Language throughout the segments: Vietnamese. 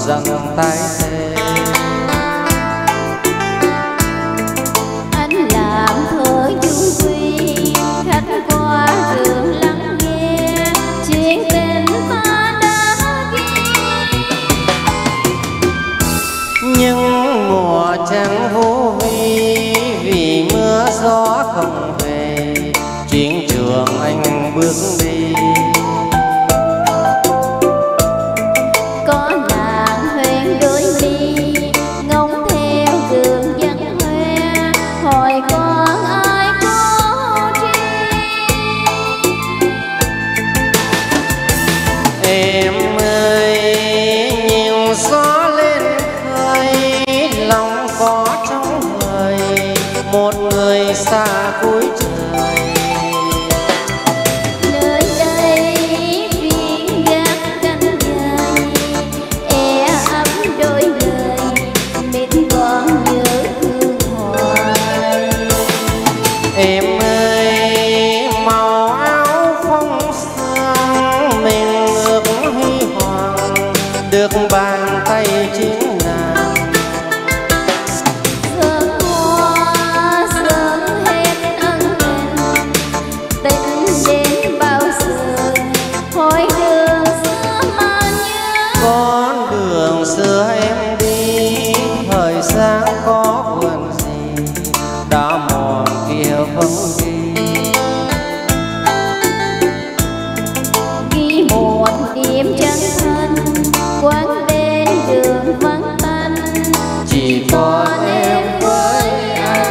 rằng tái thế. Anh làm thơ chung quy khách qua đường lắng nghe chuyện tình ta đã ghi. Nhưng mùa chẳng vô vi vì mưa gió không về, chiến trường anh bước đi. Có nàng huyền đôi ly ngóng theo đường vắng hoe, hỏi con ai có tri. Em ơi nhiều gió lên khơi, lòng có trong người một người xa cuối trời. Nơi đây viên gác cánh dài e ấm đôi lời mệt còn nhớ thương hoài. Em ơi màu áo phong sương mình ước huy hoàng được bàn tay chính nàng. Sớm hoa sớm hết ân tình, tình đến bao giờ hỏi đường xưa mà nhớ. Con đường xưa em đi thời gian có buồn gì đã mòn kia vắng ghi. Ghi một điểm chân thân quán bên đường vắng tanh, Chỉ còn em với anh.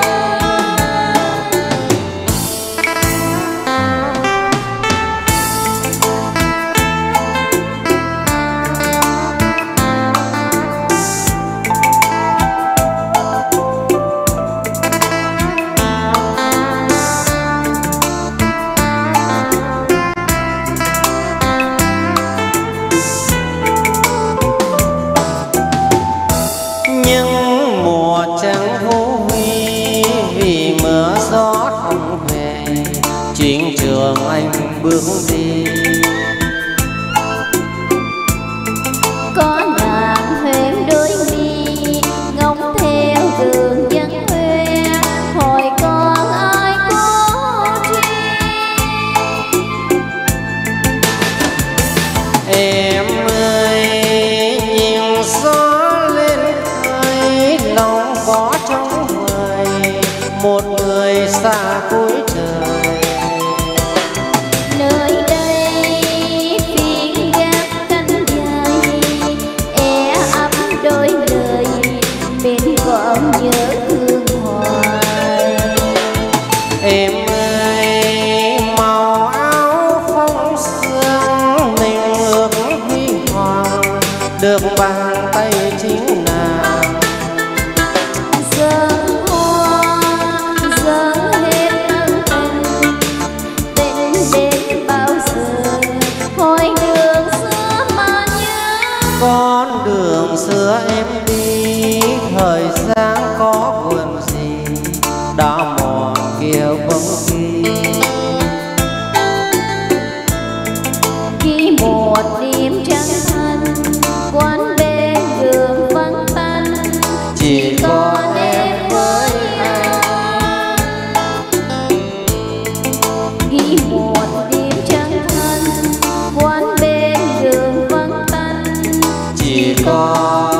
Nhưng mùa chẳng vô vi vì mưa gió không về, chiến trường anh bước đi. có nàng huyền đôi mi ngóng theo đường vắng hoe, hỏi con ai có tri. Em ơi nhiều gió lên khơi, lòng có trong người một người xa cuối trời. Nơi đây phiên gác cánh dài e ấm đôi lời bên còn nhớ thương hoài. Em ơi màu áo phong sương mình ước huy hoàng được bàn tay chính nàng. Giờ hoa giờ hết ân tình, tình đến bao giờ hỏi đường xưa mà nhớ. Con đường xưa em đi thời gian có buồn gì đã mòn kia vắng ghi. Ghi một điểm chân thân quán bên đường vắng tanh, Chỉ còn em với anh. Ghi một điểm chân thân quán bên đường vắng tanh, chỉ còn